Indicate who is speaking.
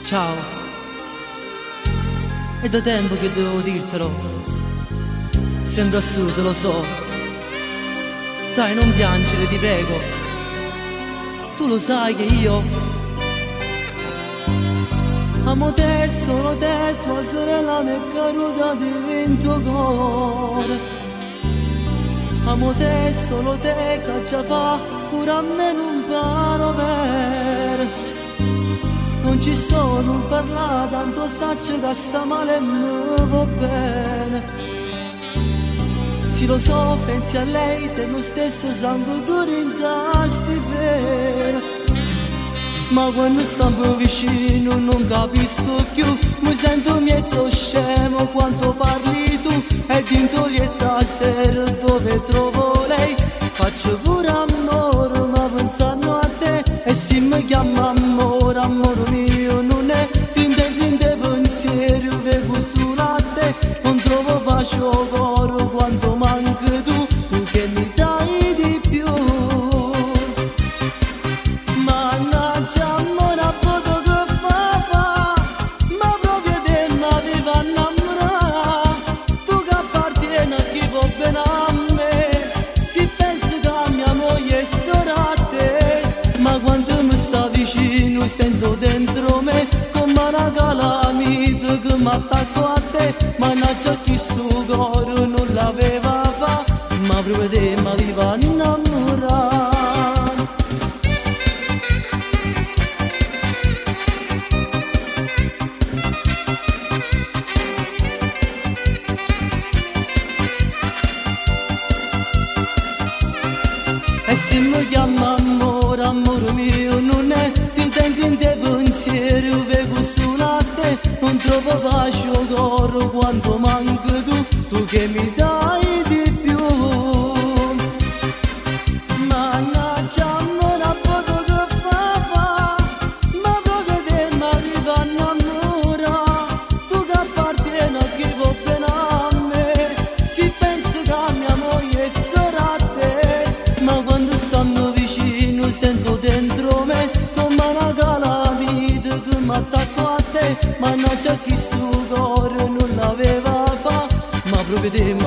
Speaker 1: Ciao, è da tempo che devo dirtelo, sembra assurdo, lo so. Dai, non piangere, ti prego. Tu lo sai che io amo te, solo te, tua sorella mi è caduta dentro cuore. Amo te, solo te, che già fa, pure a me non paro per. Non ci sto, non parla, tanto saccio che sta male e mi va bene. Sì, lo so, pensi a lei, te lo stesso sangue duro in tasti vero. Ma quando stiamo vicino non capisco più, mi sento mezzo scemo quanto parli tu. E dintolietta sera dove trovo lei, faccio pure amore ma pensando a te. E se mi chiama amore, amore mio non è tinte pensieri, vedo solo a te. Non trovo pace o coro quanto manchi tu, tu che mi dai di più. Mannaggia amore, a poco che fa, ma proprio te mi aveva innamorato. Tu che appartieni a chi va bene a me, si pensa che a mia moglie è solo a te. Ma quando mi sta vicino sento dentro me come una calamita che mi attacco a te. Mannaggia chi sto cuore non l'aveva fa, ma proprio te mi aveva innamorato. E se mi chiama amore, amore mio non è, ti tengo in te pensieri, vedo solo a te. Non trovo pace o coro quanto manchi tu, tu che mi dai di più. Mannaggia amore, a poco che fa, ma proprio te mi aveva innamorato. Tu che appartieni a chi va bene a me, si pensa che a mia moglie è solo a te. Ma quando stanno vicino sento dentro me come una calamita che mi attacco a te. Mannaggia chi sto cuore non l'aveva fa, ma proprio te